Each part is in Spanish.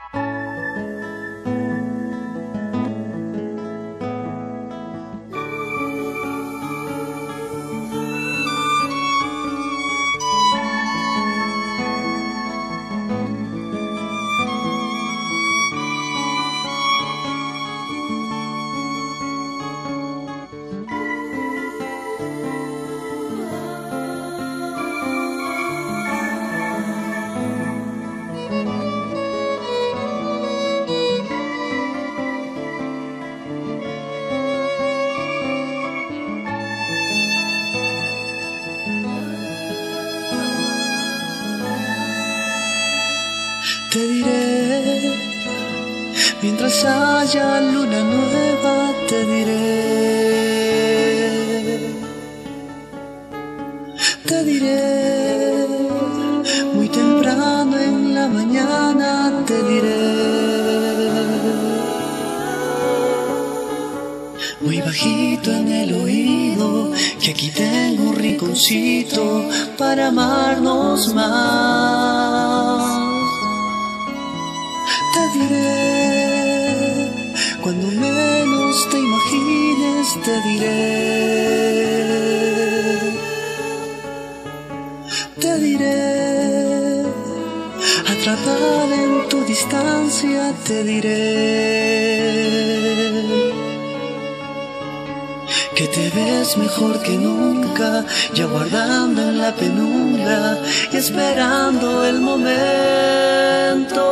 Te diré, mientras haya luna nueva, te diré. Te diré, muy temprano en la mañana, te diré. Muy bajito en el oído, que aquí tengo un rinconcito para amarnos más. Te diré, cuando menos te imagines, te diré. Te diré, atrapada en tu distancia, te diré. Que te ves mejor que nunca, ya guardando en la penumbra y esperando el momento.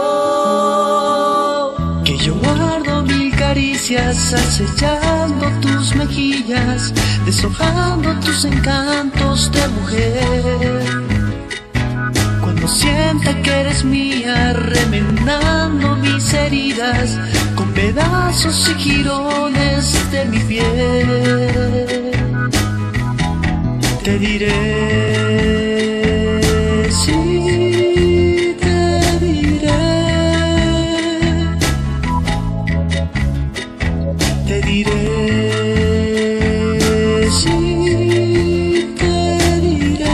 Que yo guardo mil caricias, acechando tus mejillas, deshojando tus encantos de mujer. Cuando sienta que eres mía, remendando mis heridas, con pedazos y jirones de mi piel. Te diré, sí, te diré. Te diré, sí, te diré.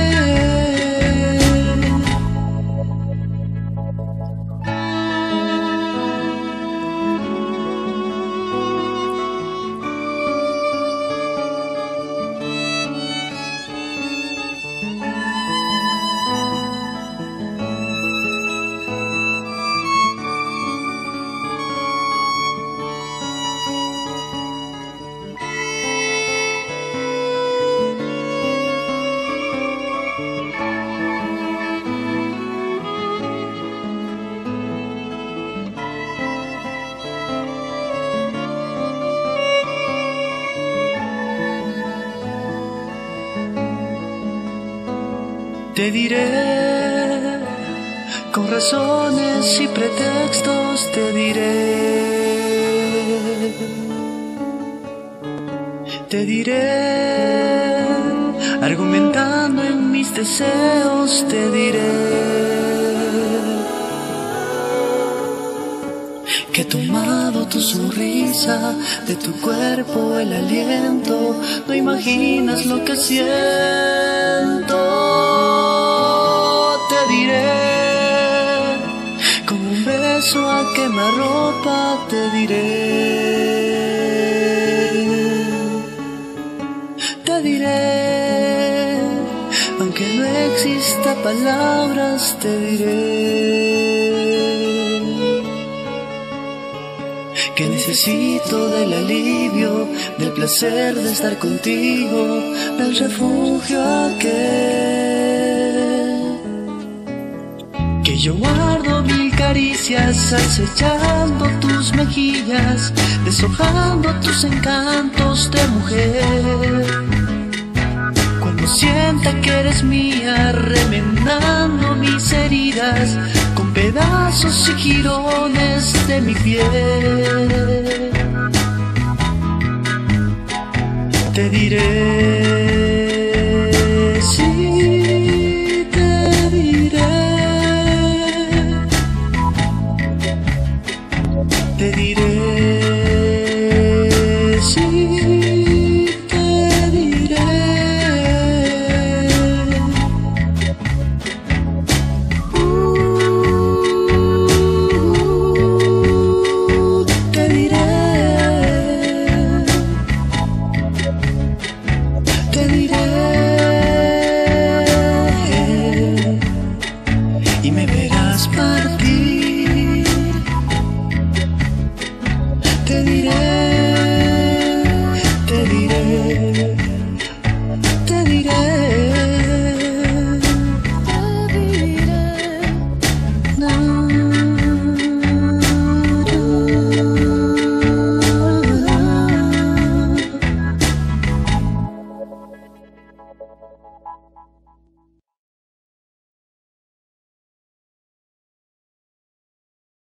Te diré, con razones y pretextos te diré. Te diré, argumentando en mis deseos te diré. Que he tomado tu sonrisa, de tu cuerpo el aliento, no imaginas lo que siento. Te diré, como un beso a quemarropa, te diré. Te diré, aunque no exista palabras, te diré. Que necesito del alivio, del placer de estar contigo, del refugio aquel. Que yo guardo mil caricias, acechando tus mejillas, deshojando tus encantos de mujer. Cuando sienta que eres mía, remendando mis heridas, con pedazos y jirones de mi piel. Te diré, sí, te diré. Te diré, sí, te diré. sé